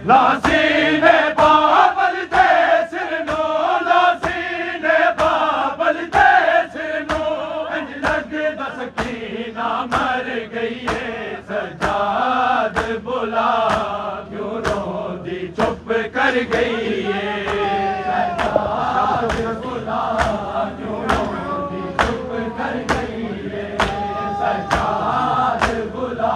लासीने बाबल दे सिरनो लासीने बाबल दे सिरनो इंज लगदा सकीना मर गई है सजाद बुला क्यों रोंदी चुप कर गई है सजाद बुला क्यों रोंदी चुप कर गई है सजाद बुला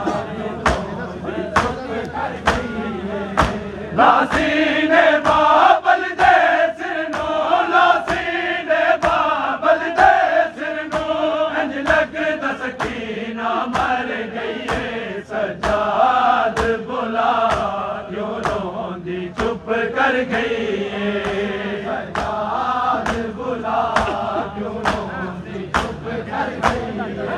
लासीने बाबल दे सिरनो लासीने बाबल दे सिरनो इंज लगदा सकीना मर गई है सजाद बुला क्यों रोंदी चुप कर गई है सजाद बुला क्यों रोंदी चुप कर गई है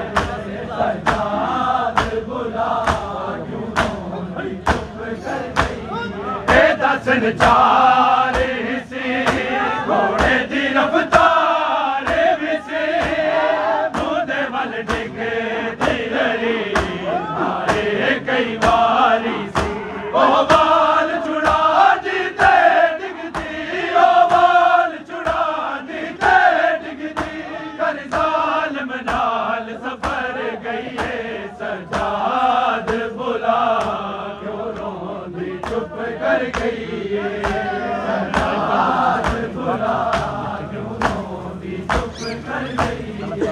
सजाद बुला क्यों रोंदी चुप कर गई है दसन चारे से घोड़े दी रफ्तार विसे मुंदे वल डिगे दिलरी मारे कई बारी सी ओ बाल छुड़ा जीते डिगदी ओ बाल छुड़ा जीते डिगदी कर जालिम नाल सफर गई है सजाद बुला क्यों रोंदी चुप कर गई है सजाद बुला क्यों रोंदी चुप कर गई है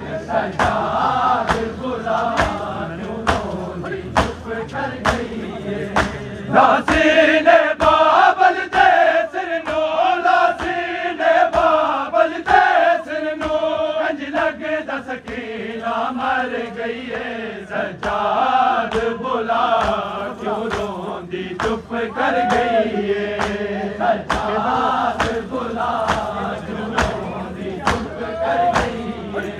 सजाद बुला क्यों रोंदी चुप कर गई है लासीने बाबल दे सिरनो लासीने बाबल दे सिरनो इंज लगदा सकीना मर गई है सजाद बुला क्यों रोंदी चुप कर गई है सजाद बुला क्यों रोंदी चुप कर गई है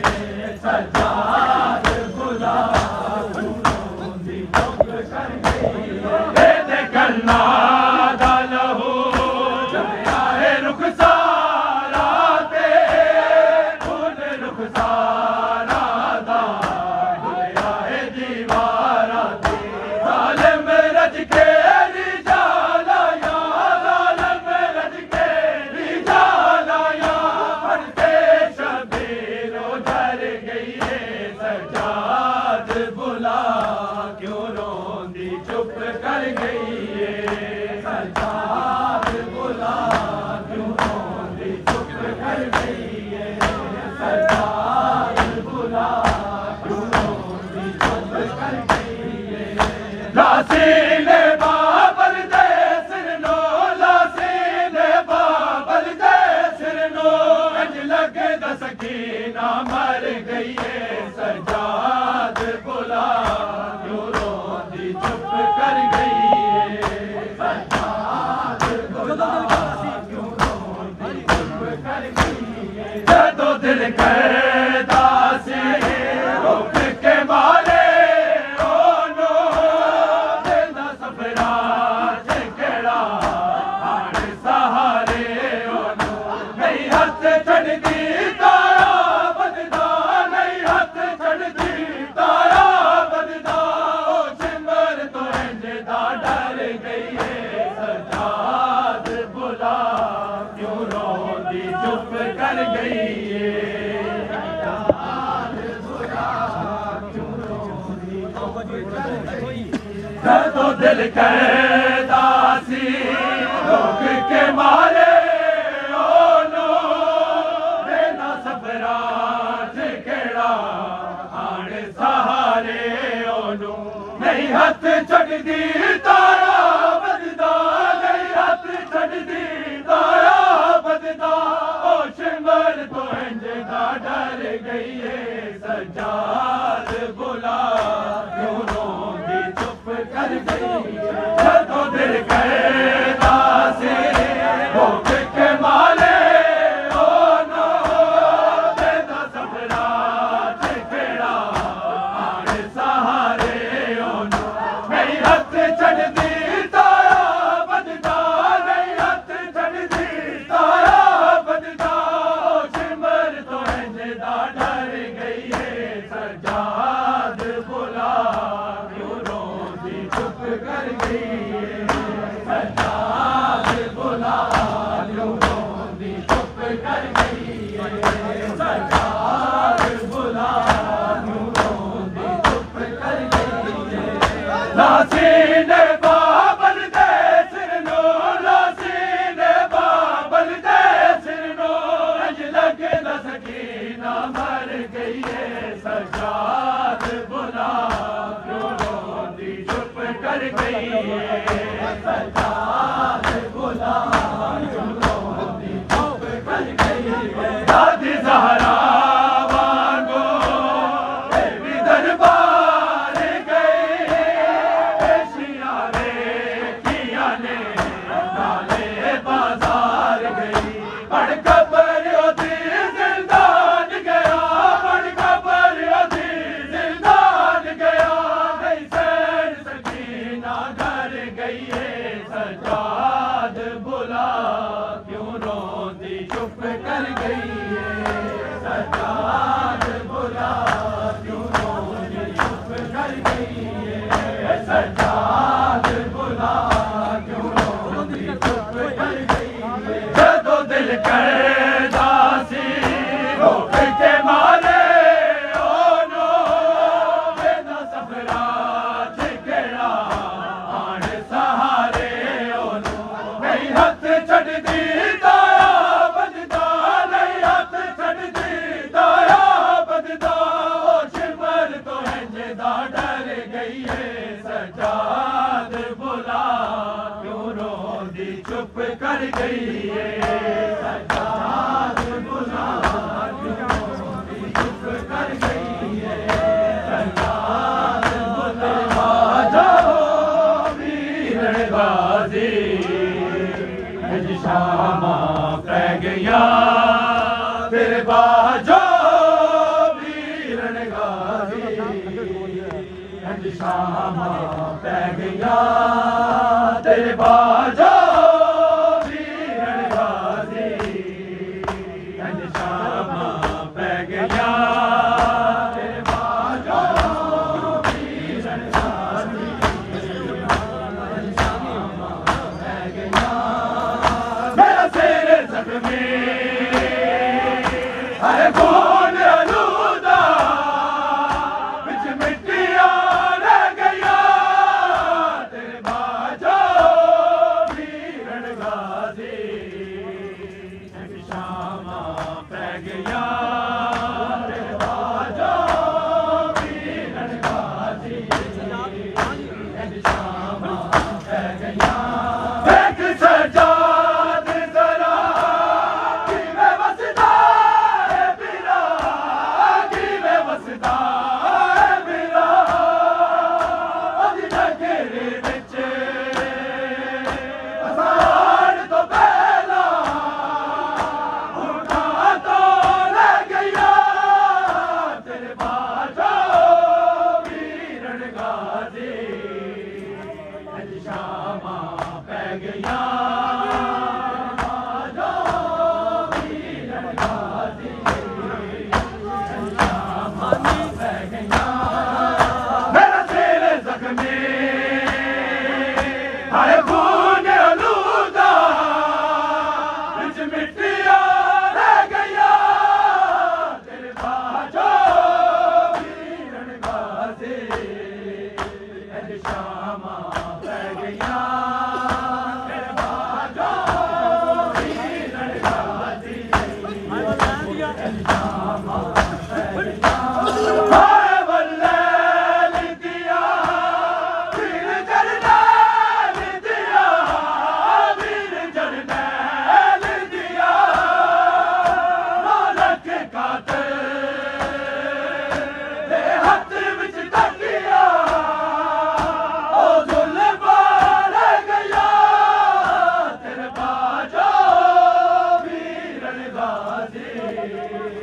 सजाद बुला क्यों रोंदी चुप कर गई है करना लहू जब आए रुखसारा ते फूल रुखसारा दा आए दीवारा ते जालिम रज के रिजाला या जालिम रज के रिजाला या पढ़ते शबीरो डर गई है सजाद बुला क्यों रोंदी चुप कर गई है सजाद बुला क्यों रोंदी चुप कर गई है सजाद बुला क्यों रोंदी चुप कर गई है लासीने बाबल दे सिरनो लासीने बाबल दे सिरनो इंज लगदा सकीना मर गई है सजाद बुला क्यों रोंदी चुप कर गई है सजाद बुला क्यों रोंदी चुप कर गई है जदों दिल करदा सी रोक के मारे ओनो दिल दा सफरा च केड़ा हाण सहारे ओनो नहीं हथ छड़दी तारा बददा नहीं हथ छड़दी तारा बददा ओ सिमर तो इंज दा डर गई है सजाद बुला क्यों रोंदी चुप कर गई है सजाद बुला क्यों रोंदी चुप कर गई जदों दिल करदा सी रोक के मारे ओनो देना सफरा च केड़ा हाण सहारे ओनो नहीं हथ छड़दी तारा बददा नहीं हथ छड़दी तारा बददा ओ शिमर तो इंज दा डर गई है सजाद बुला क्यों रोंदी चुप कर गई जदों दिल करदा सी रोक के मारे ओनो देना सफरा च केड़ा हाण सहारे ओनो नहीं हथ छड़दी कर गई है सजाद बुला क्यों रोंदी चुप कर गई है लासीने बाबल दे सिर नो लासीने बाबल दे सिर नो अज लगदा सकीना मर गई है सजाद बुला क्यों रोंदी चुप कर गई है सजाद बुला क्यों रोंदी चुप कर गई है दादी ज़हरा वांगो भी दरबार गए पेशियां देखियां ने काले बाजार गई बड़ कबर ओदी जिंदान गया बड़ कबर ओदी जिंदान गया नहीं सैर सकीना घर गई है सजाद बुला क्यों रोंदी चुप कर गई है सजाद बुला क्यों रोंदी चुप कर गई है सजाद बुला क्यों रोंदी चुप कर गई है जदों दिल करदा सी रोक के मारे ओनो वेदा सफरा ठिकड़ा आण सहारे ओनो नहीं हथ छड़दी दाया बददा नहीं हथ छड़दी दाया बददा ओ शिमर तो इंजदा डर गई है सजाद बुला क्यों रोंदी चुप कर गई है सजाद बुला क्यों रोंदी चुप कर गई है सजाद बुला जाओ वीर गाजी अज शामा पै गया तेरे बाजो वीरन गाजी अज शामा पै गया तेरे बाजो वीरन गाजी अज शामा पै गया तेरे बाजो वीरन गाजी अज शामा पै गया मेरा सिर जख्मी हर खून आलूदा बिच मिट्टियां रह गया तेरे बाजो वीरन गाजी अज शामा पै गया तेरे बाजो वीरन गाजी अज शामा पै गया देख सजाद जरा किवें वसदा है बिरा किवें वसदा है बिरा ओदी नगर विच असार तो पहला उठा तो रह गया तेरे बाजो वीरन गाजी अज शामा पै गया बाजो वीरन गाजी अज शामा पै गया मेरा सिर जख्मी हर खून आलूदा बिच मिट्टियां रह गया तेरे बाजो वीरन गाजी अज शामा पै गया तेरे बाजो वीरन गाजी अज शामा पै गया हाय वल्लैल दिया वीर जरनैल दिया वीर जरनैल दिया मालक कातर दे हथ विच तकिया ओ जुल्फा रह गया तेरे बाजो वीरन गाजी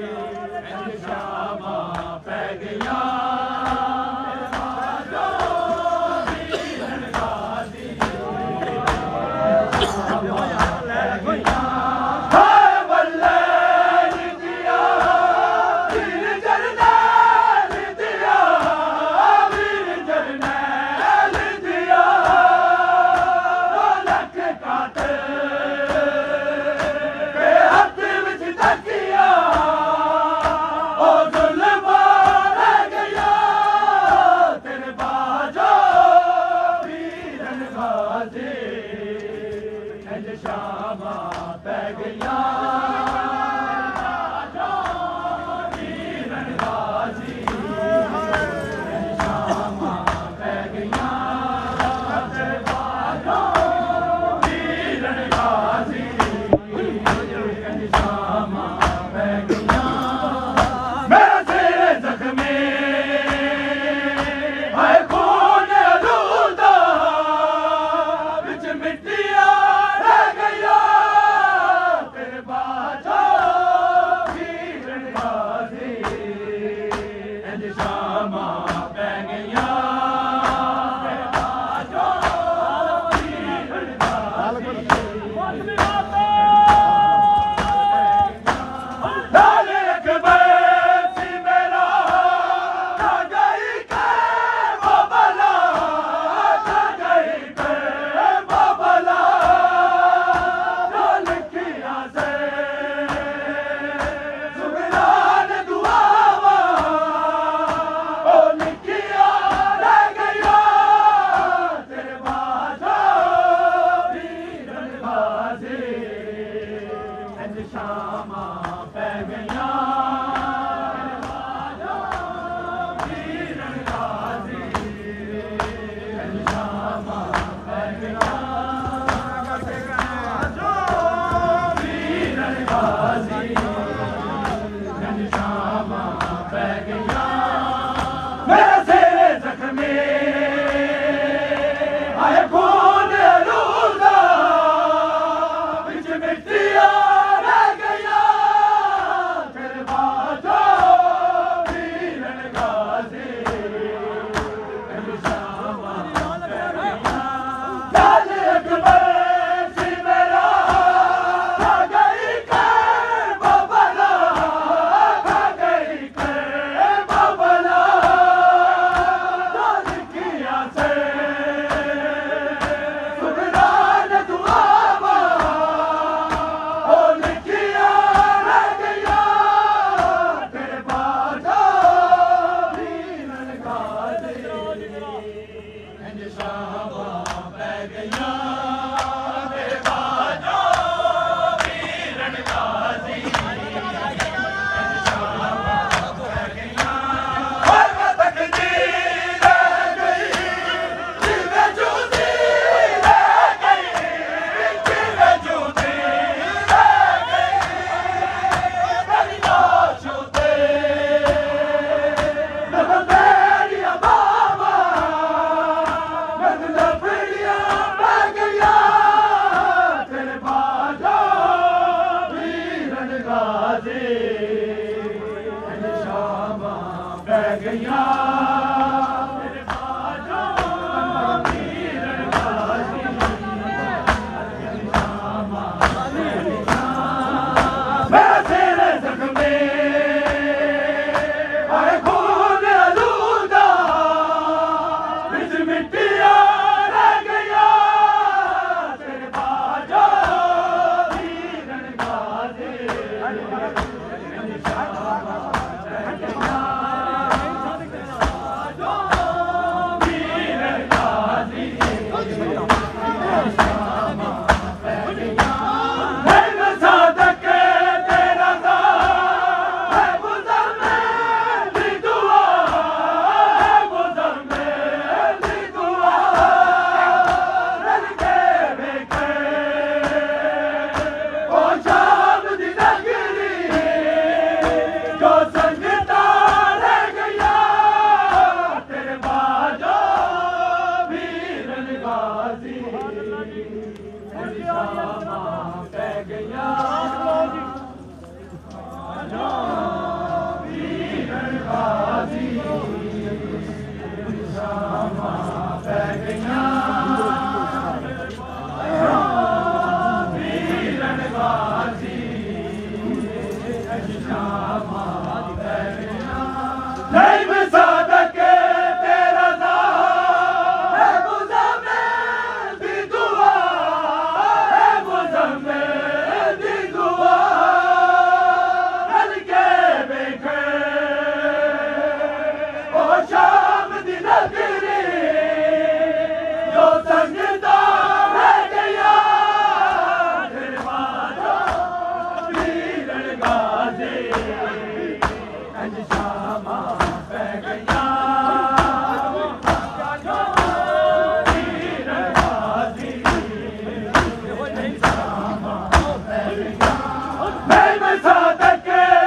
मैं साधक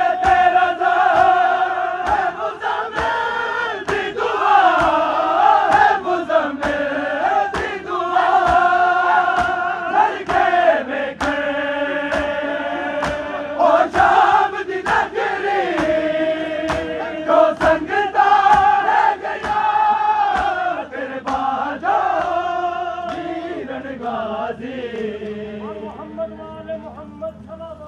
और मोहम्मद वाले मोहम्मद सलावत